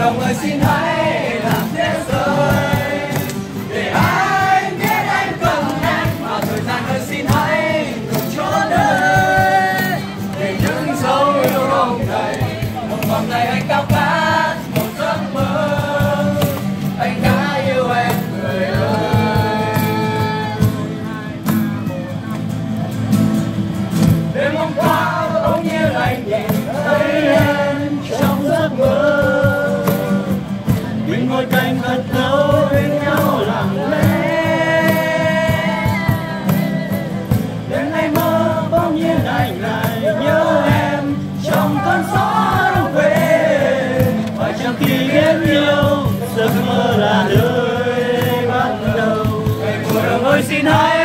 đồng ơi xin hãy làm thế rơi để anh biết anh cần em, mà thời gian ơi xin hãy cùng chỗ nơi để những dấu yêu không đầy một vòng tay anh cao cát một giấc mơ anh đã yêu em người ơi. Đêm hôm qua bỗng nhiên anh nhìn thấy em trong giấc mơ, mình ngồi cạnh thật lâu bên nhau lặng lẽ. Đến ngày mơ bỗng nhiên anh lại nhớ em trong cơn gió đông về, phải chăng khi biết yêu giấc mơ là nơi bắt đầu. Ngày mùa đông ơi xin hãy